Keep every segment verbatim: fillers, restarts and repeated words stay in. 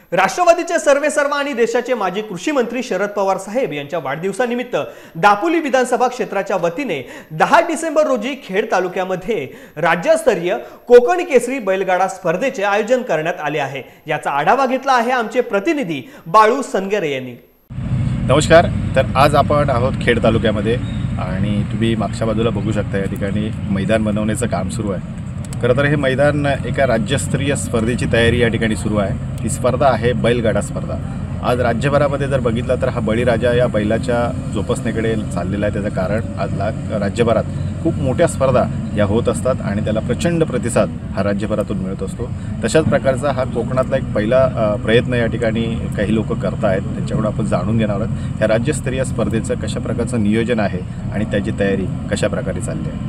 राष्ट्रवादीचे सर्वेसर्वा आणि देशाचे माजी कृषी मंत्री शरद पवार साहेब यांच्या वाढदिवसानिमित्त दापोली विधानसभा क्षेत्राच्या वतीने दहा डिसेंबर रोजी खेड तालुक्यामध्ये राज्यस्तरीय कोकण केसरी बैलगाडा स्पर्धेचे आयोजन करण्यात आले आहे। याचा आढावा घेतला आहे आमचे प्रतिनिधी बाळू सनगरे यांनी। नमस्कार। तर आज आपण आहोत खेड तालुक्यामध्ये आणि तुम्ही मागच्या बाजूला बघू शकता या ठिकाणी मैदान बनवण्याचं काम सुरू आहे। खरं तर हे मैदान एका राज्यस्तरीय स्पर्धेची तयारी या ठिकाणी सुरू आहे। ती स्पर्धा आहे बैलगाडा स्पर्धा। आज राज्यभरामध्ये जर बघितलं तर हा बळीराजा या बैलाच्या जोपासनेकडे चाललेला आहे। त्याचं कारण आज राज्यभरात खूप मोठ्या स्पर्धा या होत असतात आणि त्याला प्रचंड प्रतिसाद हा राज्यभरातून मिळत असतो। तशाच प्रकारचा हा कोकणातला एक पहिला प्रयत्न या ठिकाणी काही लोक करत आहेत। त्याच्याकडून आपण जाणून घेणार आहोत या राज्यस्तरीय स्पर्धेचं कशा प्रकारचं नियोजन आहे आणि त्याची तयारी कशा प्रकारे चालली आहे।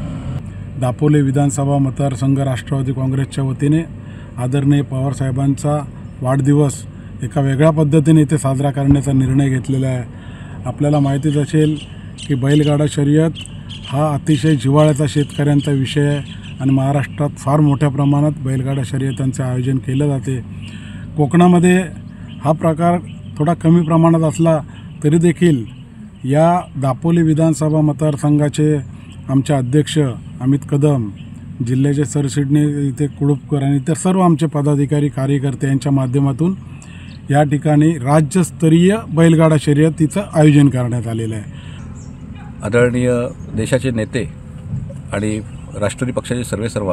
दापोली विधानसभा मतदारसंघ राष्ट्रवादी काँग्रेसच्या वतीने आदरणीय पवार साहेबांचा वाढदिवस एका वेगळ्या पद्धतीने इथे साजरा करण्याचा निर्णय घेतलेला आहे। आपल्याला माहितीच असेल की बैलगाडा शर्यत हा अतिशय जिव्हाळ्याचा शेतकऱ्यांचा विषय आहे आणि महाराष्ट्रात फार मोठ्या प्रमाणात बैलगाडा शर्यतांचे आयोजन केले जाते। कोकणामध्ये हा प्रकार थोडा कमी प्रमाणात असला तरी देखील या दापोली विधानसभा मतदारसंघाचे आमचे अध्यक्ष अमित कदम, जिल्ह्याचे सरचिटणीस इथे कुडुपकर आणि इतर सर्व आमचे पदाधिकारी कार्यकर्ते यांच्या माध्यमातून या ठिकाणी राज्यस्तरीय बैलगाडा शर्यतीचं आयोजन करण्यात आलेलं आहे। आदरणीय देशाचे नेते आणि राष्ट्रवादी पक्षाचे सर्वेसर्वा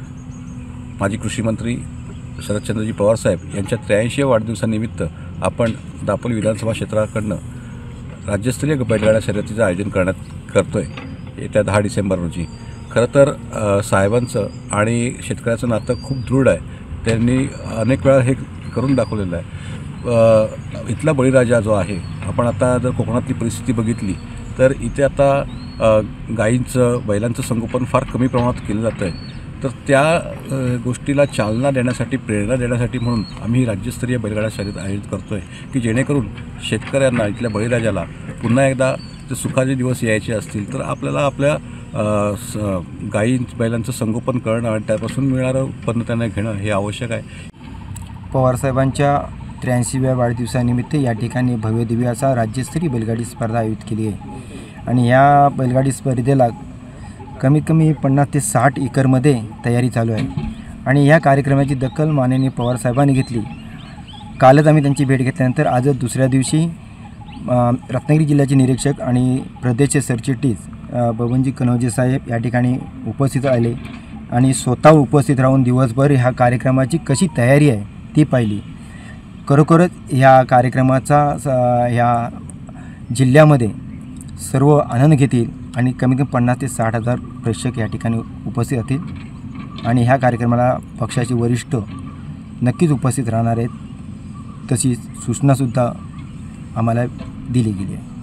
माजी कृषी मंत्री शरदचंद्रजी पवार साहेब यांच्या त्र्याऐंशीव्या वाढदिवसानिमित्त आपण दापोली विधानसभा क्षेत्राकडनं राज्यस्तरीय बैलगाडा शर्यतीचं आयोजन करण्यात करतो आहे येत्या दहा डिसेंबर रोजी। खरं तर साहेबांचं आणि शेतकऱ्याचं नातं खूप दृढ आहे। त्यांनी अनेक वेळा हे करून दाखवलेलं आहे। इथला बळीराजा जो आहे, आपण आता जर कोकणातली परिस्थिती बघितली तर इथे आता गायींचं बैलांचं संगोपन फार कमी प्रमाणात केलं जातं आहे। तर त्या गोष्टीला चालना देण्यासाठी, प्रेरणा देण्यासाठी म्हणून आम्ही राज्यस्तरीय बैलगाडा शर्यत आयोजित करतो आहे की जेणेकरून शेतकऱ्यांना, इथल्या बळीराजाला पुन्हा एकदा जर सुखाचे दिवस यायचे असतील तर आपल्याला आपल्या गायी बैलांचं संगोपन करणं आणि त्यापासून मिळणारं उत्पन्न त्यांना घेणं हे आवश्यक आहे। पवारसाहेबांच्या त्र्याऐंशीव्या वाढदिवसानिमित्त या ठिकाणी भव्यदिव्य असा राज्यस्तरीय बैलगाडी स्पर्धा आयोजित केली आहे आणि या बैलगाडी स्पर्धेला कमीत कमी पन्नास ते साठ एकरमध्ये तयारी चालू आहे आणि या कार्यक्रमाची दखल माननीय पवारसाहेबांनी घेतली। कालच आम्ही त्यांची भेट घेतल्यानंतर आजच दुसऱ्या दिवशी रत्नागिरी जिल्ह्याचे निरीक्षक आणि प्रदेशचे सरचिटणीस बबनजी कनौजे साहेब या ठिकाणी उपस्थित आले आणि स्वतः उपस्थित राहून दिवसभर ह्या कार्यक्रमाची कशी तयारी आहे ती पाहिली। खरोखरच ह्या कार्यक्रमाचा ह्या जिल्ह्यामध्ये सर्व आनंद घेतील आणि कमीत कमी पन्नास ते साठ हजार प्रेक्षक या ठिकाणी उपस्थित असतील आणि ह्या कार्यक्रमाला पक्षाचे वरिष्ठ नक्कीच उपस्थित राहणार आहेत। तशी सूचनासुद्धा आम्हाला दिली गेली आहे।